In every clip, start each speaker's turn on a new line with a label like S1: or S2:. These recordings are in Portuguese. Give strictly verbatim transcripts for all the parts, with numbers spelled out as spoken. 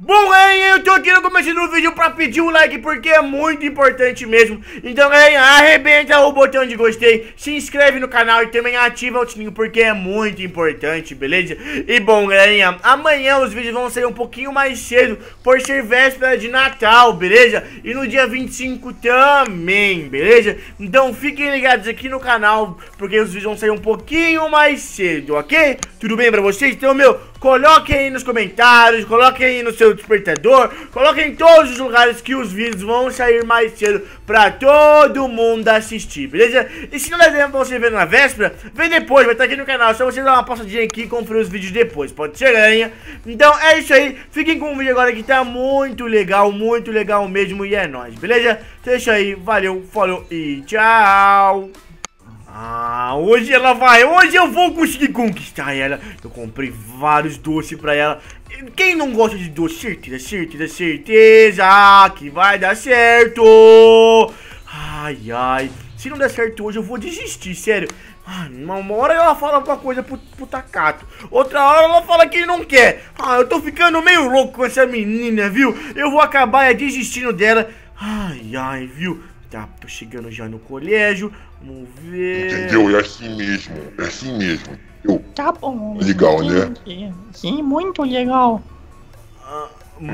S1: Bom, galerinha, eu tô aqui no começo do vídeo pra pedir o like porque é muito importante mesmo. Então, galerinha, arrebenta o botão de gostei, se inscreve no canal e também ativa o sininho porque é muito importante, beleza? E bom, galerinha, amanhã os vídeos vão sair um pouquinho mais cedo por ser véspera de Natal, beleza? E no dia vinte e cinco também, beleza? Então fiquem ligados aqui no canal porque os vídeos vão sair um pouquinho mais cedo, ok? Tudo bem pra vocês? Então, meu, coloquem aí nos comentários, coloquem aí no seu despertador, coloquem em todos os lugares que os vídeos vão sair mais cedo pra todo mundo assistir, beleza? E se não der tempo pra você ver na véspera, vem depois, vai estar aqui no canal, só você dar uma passadinha aqui e conferir os vídeos depois, pode ser, galerinha? Então é isso aí, fiquem com o vídeo agora que tá muito legal, muito legal mesmo e é nóis, beleza? Então é isso aí, valeu, falou e tchau! Ah, hoje ela vai, hoje eu vou conseguir conquistar ela. Eu comprei vários doces pra ela. Quem não gosta de doce? Certeza, certeza, certeza que vai dar certo. Ai, ai, se não der certo hoje eu vou desistir, sério. Ah, uma hora ela fala alguma coisa pro, pro Takato, outra hora ela fala que não quer. Ah, eu tô ficando meio louco com essa menina, viu? Eu vou acabar é, desistindo dela. Ai, ai, viu? Tá, tô chegando já no colégio. Vamos ver.
S2: Entendeu? É assim mesmo. É assim mesmo. Eu...
S3: Tá bom.
S2: Legal,
S3: entendi.
S2: né?
S3: Sim, muito legal.
S1: Ah,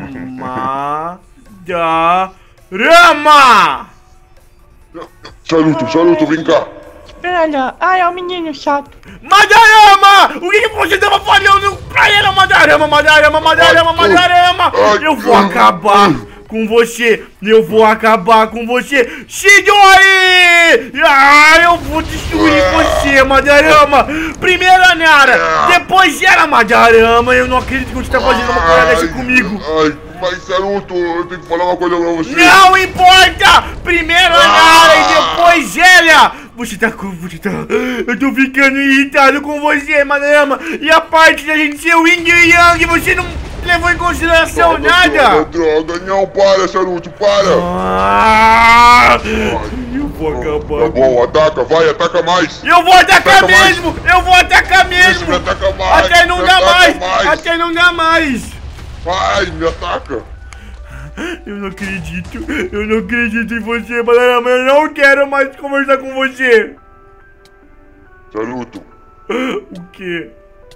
S1: Madarama!
S2: Charuto, Charuto, vem cá.
S3: Espera, ah, é o menino chato.
S1: Madarama! O que, que você tava falando pra ela, Madarama? Madarama, Madarama, Madarama! Eu vou acabar com você, eu vou acabar com você, Shidori! Ah, eu vou destruir você, Madarama! Primeiro a Nara, depois ela, Madarama! Eu não acredito que você tá fazendo uma coisa dessa comigo!
S2: Ai, mas Charuto, eu tenho que falar uma coisa pra você.
S1: Não importa! Primeiro a Nara e depois ela! Você tá com... Você tá... Eu tô ficando irritado com você, Madarama! E a parte da gente ser o Yin e Yang, você não levou em consideração
S2: droga,
S1: nada!
S2: Droga, droga, não, para, Charuto, para!
S1: Ah, eu vou acabar.
S2: Tá bom, ataca, vai, ataca mais!
S1: Eu vou atacar
S2: Ataca
S1: mesmo!
S2: mais.
S1: Eu vou atacar mesmo!
S2: Isso, me ataca mais!
S1: Até não
S2: me
S1: dá
S2: ataca
S1: mais.
S2: mais!
S1: Até não dá mais!
S2: Vai, me ataca!
S1: Eu não acredito! Eu não acredito em você, Madarama! Eu não quero mais conversar com você!
S2: Charuto,
S1: O quê?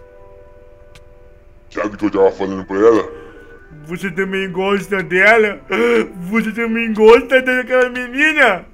S2: sabe o que eu tava falando pra ela?
S1: Você também gosta dela? Você também gosta daquela menina?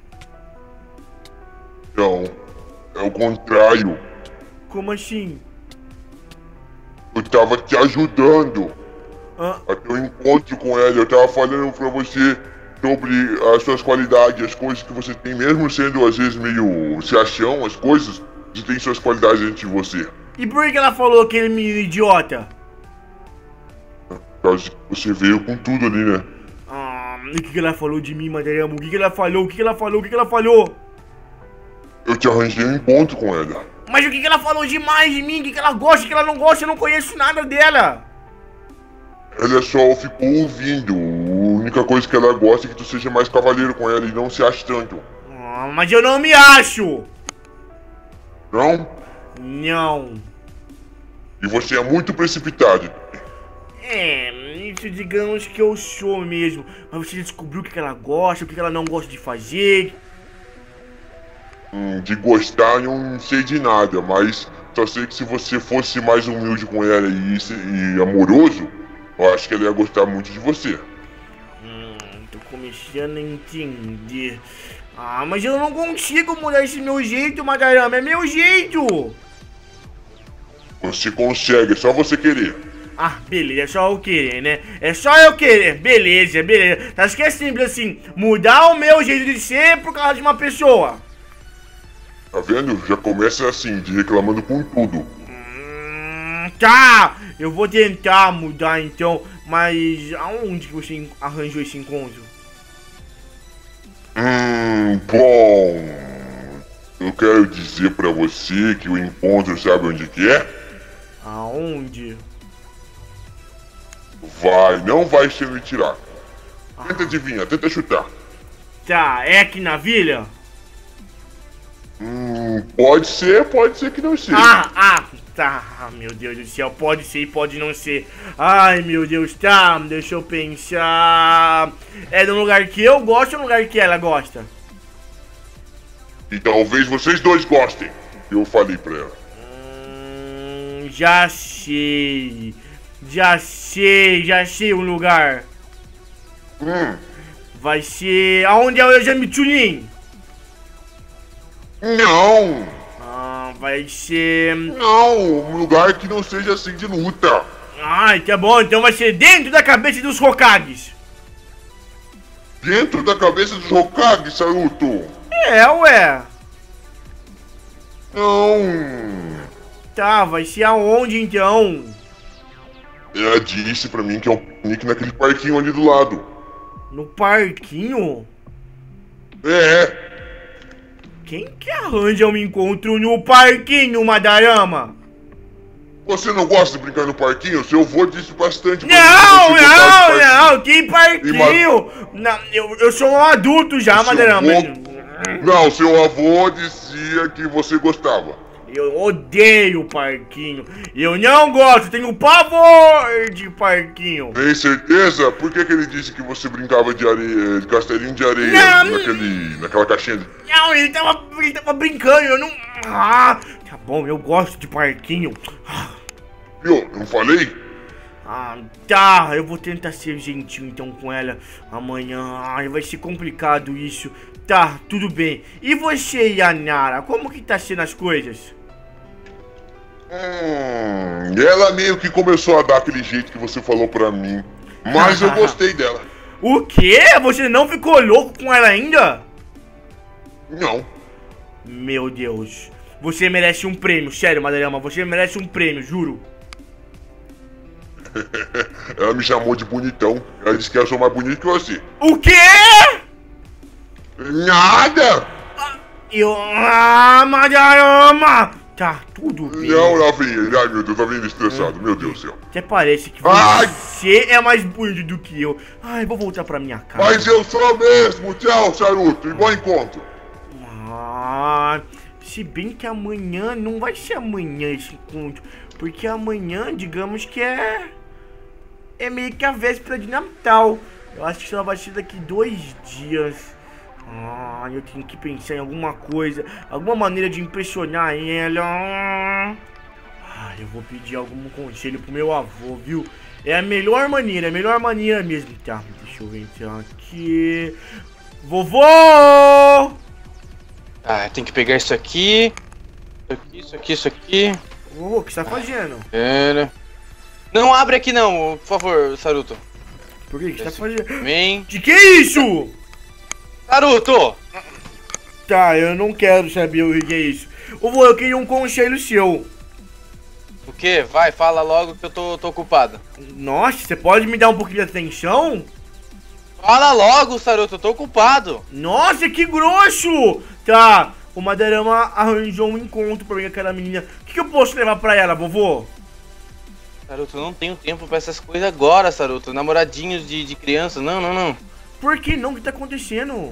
S2: Não, é o contrário.
S1: Como assim?
S2: Eu tava te ajudando
S1: Ah,
S2: a ter um encontro com ela. Eu tava falando pra você sobre as suas qualidades, as coisas que você tem, mesmo sendo às vezes meio se achão, as coisas, você tem suas qualidades dentro de você.
S1: e por que ela falou aquele menino idiota?
S2: Por causa que você veio com tudo ali, né?
S1: Ah, e o que, que ela falou de mim, Madarama? O que, que ela falou? O que, que ela falou? O que, que ela falou?
S2: Eu te arranjei um encontro com ela.
S1: Mas o que, que ela falou demais de mim? O que, que ela gosta? O que ela não gosta? Eu não conheço nada dela.
S2: Ela só ficou ouvindo. A única coisa que ela gosta é que tu seja mais cavaleiro com ela e não se ache tanto.
S1: Ah, mas eu não me acho.
S2: Não?
S1: Não.
S2: E você é muito precipitado.
S1: É, isso digamos que eu sou mesmo. Mas você descobriu o que, que ela gosta, o que, que ela não gosta de fazer.
S2: Hum, de gostar eu não sei de nada, mas só sei que se você fosse mais humilde com ela e, e amoroso, eu acho que ela ia gostar muito de você.
S1: Hum, tô começando a entender. Ah, mas eu não consigo mudar esse meu jeito, Madarama. É meu jeito.
S2: Você consegue, é só você querer.
S1: Ah, beleza, é só eu querer, né? É só eu querer, beleza, beleza. Acho que é simples assim, mudar o meu jeito de ser por causa de uma pessoa.
S2: Tá vendo? Já começa assim, de reclamando com tudo.
S1: Hum, tá, eu vou tentar mudar então, mas aonde que você arranjou esse encontro?
S2: Hum, bom... Eu quero dizer pra você que o encontro sabe onde que é?
S1: Aonde?
S2: Vai, não vai ser me tirar. Tenta adivinhar, tenta chutar.
S1: Tá, é aqui na vila?
S2: Hum, Hum, pode ser, pode ser que não seja.
S1: Ah, ah, tá. Ah, meu Deus do céu, pode ser e pode não ser. Ai, meu Deus, tá. Deixa eu pensar. É de um lugar que eu gosto ou um lugar que ela gosta?
S2: E talvez vocês dois gostem. Eu falei pra ela.
S1: Hum, já sei. Já sei, já sei um lugar.
S2: Hum,
S1: Vai ser... Aonde é o Exame Chunin?
S2: não,
S1: Ah, vai ser...
S2: não, um lugar que não seja assim de luta.
S1: Ai, tá bom, então vai ser dentro da cabeça dos Hokages.
S2: Dentro da cabeça dos Hokage, Saruto.
S1: É, ué.
S2: Não.
S1: Tá, vai ser aonde então?
S2: Ela disse pra mim que é um piquenique naquele parquinho ali do lado.
S1: No parquinho?
S2: É,
S1: Quem que arranja um encontro no parquinho, Madarama?
S2: você não gosta de brincar no parquinho? Seu avô disse bastante pra
S1: Não,
S2: mim que você gostava
S1: não,
S2: de parquinho.
S1: não, que parquinho? Não, eu, eu sou um adulto já,
S2: Seu
S1: Madarama.
S2: avô- Não, seu avô dizia que você gostava.
S1: Eu odeio parquinho. Eu não gosto, tenho pavor de parquinho.
S2: Tem certeza? Por que, que ele disse que você brincava de areia, de castelinho de areia
S1: Não.
S2: naquele, naquela caixinha? De...
S1: Não, ele tava, ele tava brincando, eu não... Ah, tá bom, eu gosto de parquinho.
S2: Viu? Não falei?
S1: Ah, tá, eu vou tentar ser gentil então com ela amanhã. Ai, vai ser complicado isso. Tá, tudo bem. E você, Yanara, como que tá sendo as coisas?
S2: Hum, ela meio que começou a dar aquele jeito que você falou pra mim. Mas eu gostei dela.
S1: O quê? Você não ficou louco com ela ainda?
S2: Não.
S1: Meu Deus. Você merece um prêmio, sério, Madarama. Você merece um prêmio, juro.
S2: Ela me chamou de bonitão. Ela disse que eu sou mais bonito que você.
S1: O quê?
S2: Nada!
S1: Eu... Ah, Madarama! Tá, tudo bem.
S2: Não, lá vem ele. Ai, meu Deus, tá vindo estressado. Meu Deus do céu.
S1: Até parece que
S2: Ai!
S1: você é mais bonito do que eu. Ai, vou voltar pra minha casa.
S2: Mas eu sou mesmo. Tchau, Saruto. E bom encontro.
S1: Ah, se bem que amanhã não vai ser amanhã esse encontro, porque amanhã, digamos que é é meio que a véspera de Natal. Eu acho que só vai ser daqui dois dias. Ah, eu tenho que pensar em alguma coisa, alguma maneira de impressionar ela. Ah, eu vou pedir algum conselho pro meu avô, viu? É a melhor maneira, é a melhor maneira mesmo. Tá, deixa eu entrar aqui. Vovô!
S4: Ah, tem que pegar isso aqui. Isso aqui, isso aqui, isso aqui.
S1: Ô, o que você tá fazendo?
S4: Pera. Não abre aqui não, por favor, Saruto.
S1: Por quê? O que você tá fazendo?
S4: Vem.
S1: De que é isso?
S4: Saruto!
S1: Tá, eu não quero saber o que é isso. Ô, vô, eu queria um conselho seu.
S4: O que? Vai, fala logo que eu tô, tô ocupado.
S1: Nossa, você pode me dar um pouquinho de atenção?
S4: Fala logo, Saruto, eu tô ocupado.
S1: Nossa, que grosso! Tá, o Madarama arranjou um encontro pra mim com aquela menina. O que, que eu posso levar pra ela, vovô?
S4: Saruto, eu não tenho tempo pra essas coisas agora, Saruto. Namoradinhos de, de criança, não, não, não.
S1: Por que não? O que tá acontecendo?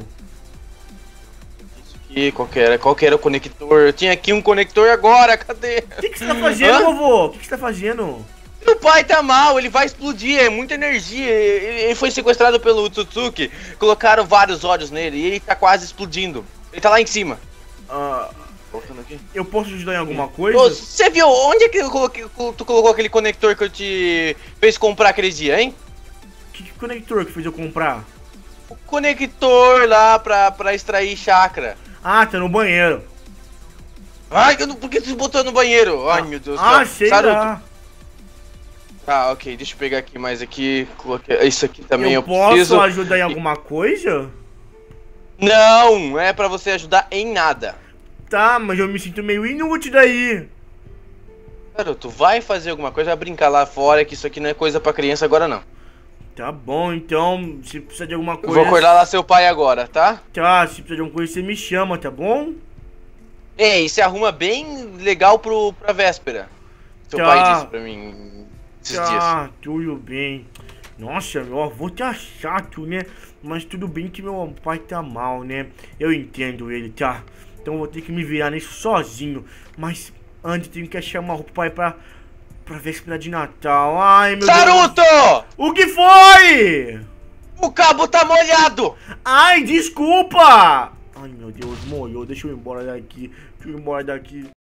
S4: Isso aqui, qual que era? Qual que era o conector? Eu tinha aqui um conector agora, cadê?
S1: O que, que você tá fazendo,
S4: Hã?
S1: vovô? O que, que você tá fazendo?
S4: Meu pai tá mal, ele vai explodir, é muita energia. Ele ele foi sequestrado pelo Tsutsuki, colocaram vários ódios nele e ele tá quase explodindo. Ele tá lá em cima.
S1: Ah,
S4: Voltando aqui.
S1: eu posso ajudar em alguma coisa?
S4: Ô, você viu onde é que eu coloquei, tu colocou aquele conector que eu te fez comprar aquele dia, hein?
S1: Que, que conector que fez eu comprar?
S4: O conector lá pra, pra extrair chakra.
S1: Ah, tá no banheiro.
S4: Ai, eu não- por que você botou no banheiro? Ai, meu Deus do
S1: Ah,
S4: céu.
S1: sei
S4: Saruto.
S1: lá.
S4: Tá, ok, deixa eu pegar aqui mais aqui. Coloquei... Isso aqui também eu,
S1: Eu posso
S4: preciso.
S1: ajudar em alguma coisa?
S4: Não, é pra você ajudar em nada.
S1: Tá, mas eu me sinto meio inútil daí.
S4: Garoto, vai fazer alguma coisa, vai brincar lá fora, que isso aqui não é coisa pra criança agora não.
S1: Tá bom, então, se precisar de alguma
S4: Eu
S1: coisa...
S4: vou acordar lá seu pai agora, tá?
S1: Tá, se precisar de alguma coisa, você me chama, tá bom?
S4: Ei, você arruma bem legal pro, pra véspera. Seu
S1: Tá.
S4: pai disse pra mim esses dias.
S1: Tá, tudo bem. Nossa, meu avô tá chato, né? Mas tudo bem que meu pai tá mal, né? Eu entendo ele, tá? Então eu vou ter que me virar nisso sozinho. Mas antes tenho que achar uma roupa pra ir pra, pra véspera de Natal. Ai, meu
S4: Saruto!
S1: Deus. O que foi?
S4: O cabo tá molhado!
S1: Ai, desculpa! Ai, meu Deus, molhou. Deixa eu ir embora daqui. Deixa eu ir embora daqui.